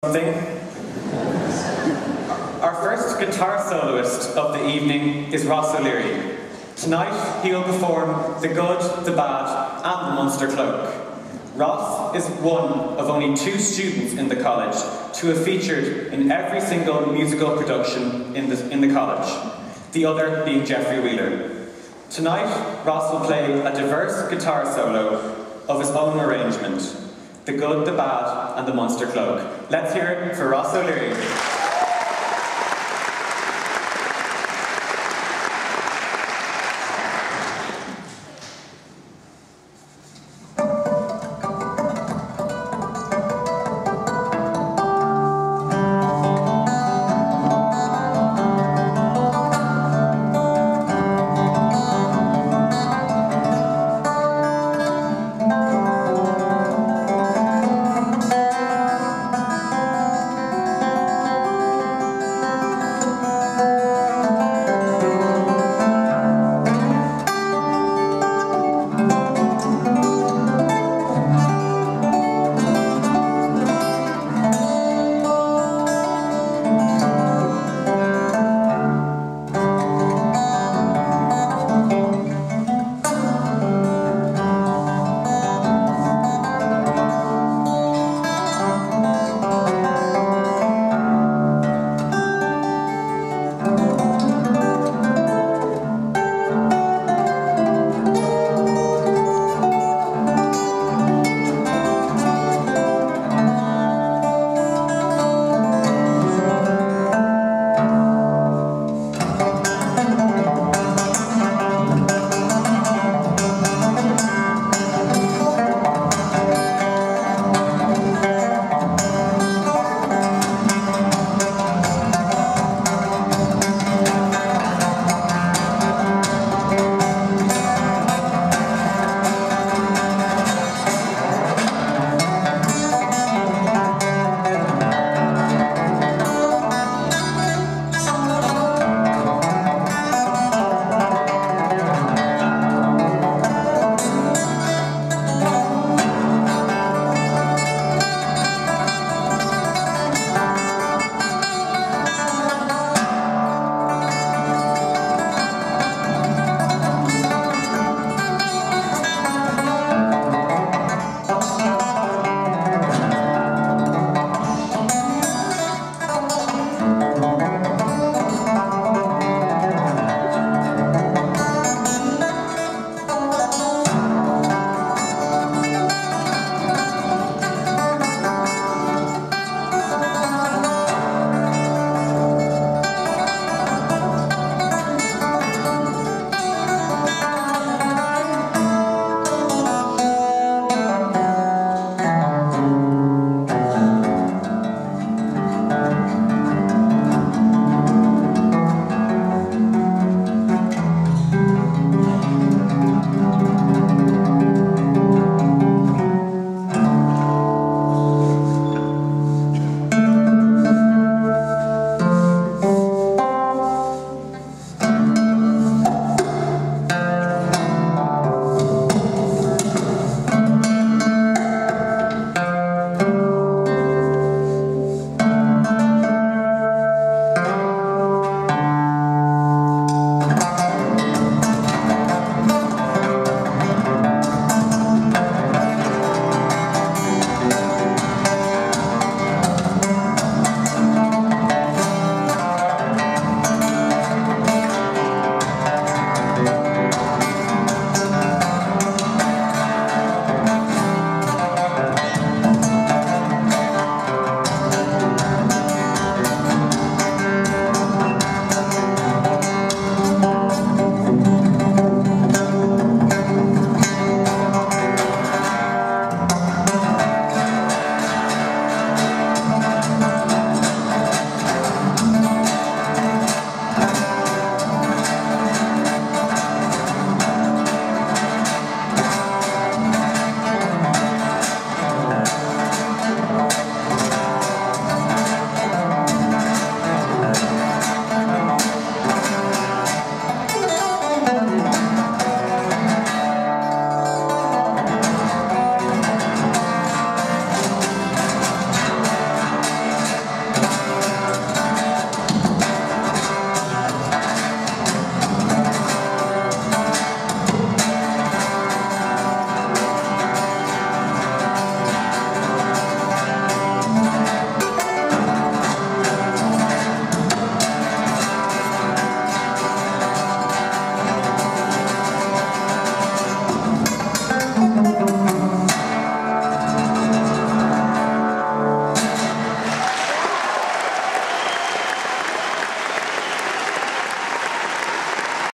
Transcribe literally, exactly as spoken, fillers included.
Something. Our first guitar soloist of the evening is Ross O'Leary. Tonight he will perform The Good, the Bad and the Munster Cloak. Ross is one of only two students in the college to have featured in every single musical production in the, in the college, the other being Geoffrey Wheeler. Tonight, Ross will play a diverse guitar solo of his own arrangement, The Good, the Bad and the Munster Cloak. Let's hear it for Ross O'Leary.